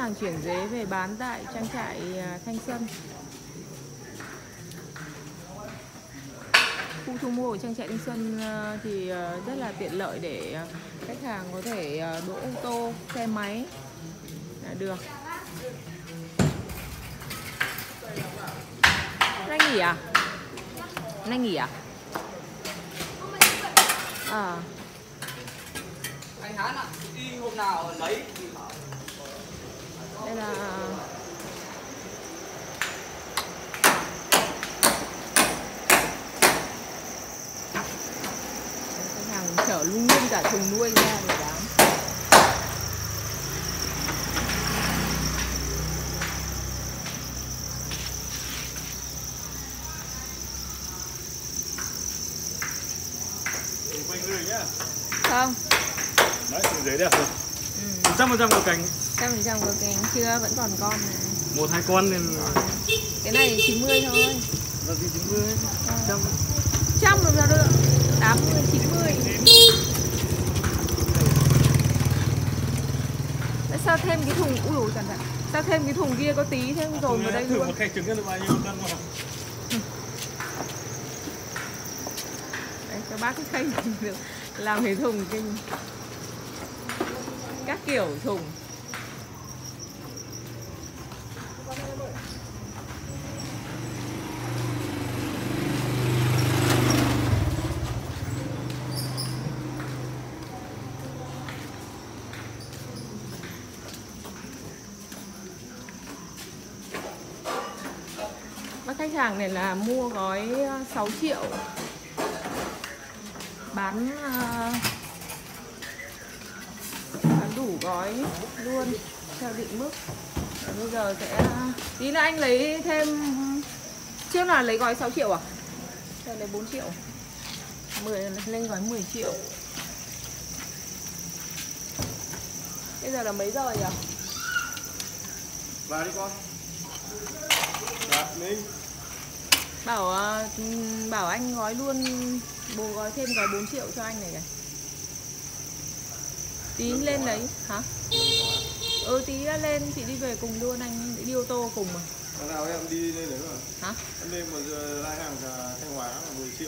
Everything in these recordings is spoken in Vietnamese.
hàng chuyển dế về bán tại trang trại Thanh Xuân. Khu thu mua của trang trại Thanh Xuân thì rất là tiện lợi để khách hàng có thể đỗ ô tô, xe máy là được. Nay nghỉ à? Nay nghỉ à? Anh Hán ạ, đi hôm nào lấy. Đây là khách hàng chở luôn cả thùng nuôi ra để bán. Quanh người nhá. Không. Đấy, thùng giấy đẹp rồi. 100% có cánh. 100% có cánh, chưa vẫn còn con này. 1-2 con nên cái này 90 thôi. là gì 90? 100. Trăm làm sao được? 80, 90. Tại sao thêm cái thùng, ui dồi cẩn thận. Sao thêm cái thùng kia có tí thêm dồn vào đây thử luôn. một khay trứng được bao nhiêu cân vào. Đấy, cho bác cái khay được làm cái thùng kinh. Các kiểu thùng. Bác khách hàng này là mua gói 6 triệu, bán đủ gói luôn theo định mức. Bây giờ sẽ tí là anh lấy thêm, trước là lấy gói 6 triệu à? Giờ lấy 4 triệu, 10 lên gói 10 triệu. Bây giờ là mấy giờ nhỉ? Vào đi con. Dạ, Linh. Bảo anh gói luôn, bố gói thêm gói 4 triệu cho anh này kìa. Tí lên lấy hả? Tí lên chị đi về cùng luôn, anh đi ô tô cùng mà. Tháng nào em đi lên đấy mà. Hả? Em lên mà lại hàng Thanh Hóa là 10 triệu.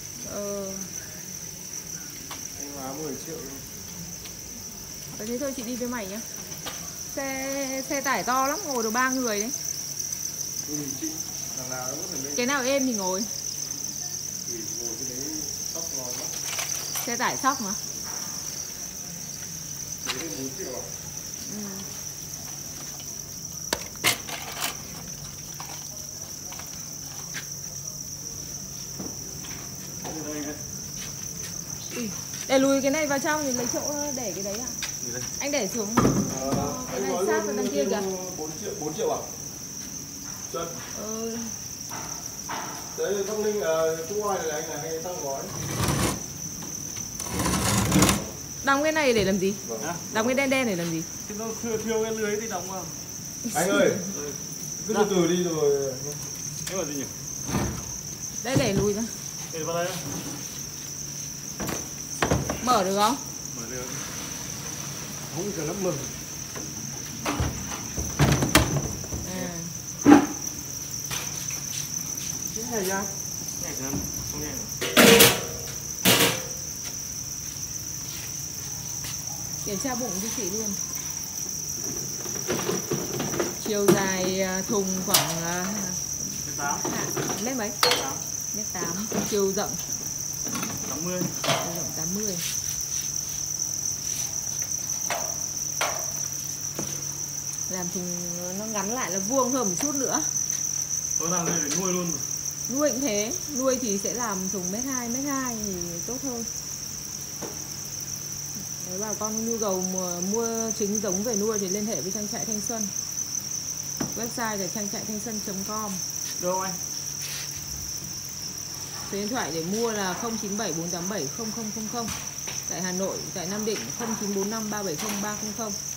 Thanh Hóa 10 triệu luôn. Thế thôi chị đi với mày nhá. Xe tải to lắm, ngồi được 3 người đấy. Chị, thằng nào cũng có thể lên. Cái nào êm thì ngồi. Ngồi cái đấy sóc ngon lắm. Xe tải sóc mà. Đấy lên 4 triệu à? Để lùi cái này vào trong thì lấy chỗ để cái đấy ạ. Anh để xuống cái này sát vào đằng kia kìa. 4 triệu à? Chân. Đấy Bắc Ninh Trung Oai này anh là hay tăng gói. Đóng cái này để làm gì? Vâng. Đóng cái đen đen để làm gì? Thì nó thiêu cái lưới thì đóng vào. Anh ơi, cứ từ từ đi rồi. Cái là gì nhỉ? Đây để lùi ra. Để vào đây. Mở được không? Mở được. Không cần lắm mừng. Cái này ra. Nhảy ra, không nhảy được. Kiểm tra bụng cho chị luôn. Chiều dài thùng khoảng mét mấy? Mét 8. Chiều rộng 80. Chiều rộng 80. Làm thùng nó ngắn lại là vuông hơn một chút nữa. Tôi làm đây để nuôi luôn mà. Nuôi cũng thế, nuôi thì sẽ làm thùng mét 2 thì tốt hơn. Nếu bà con nhu cầu mua trứng giống về nuôi thì liên hệ với trang trại Thanh Xuân. Website là trang trại thanh xuân.com. Đâu anh? Số điện thoại để mua là 0974870000. Tại Hà Nội, tại Nam Định 0945370300.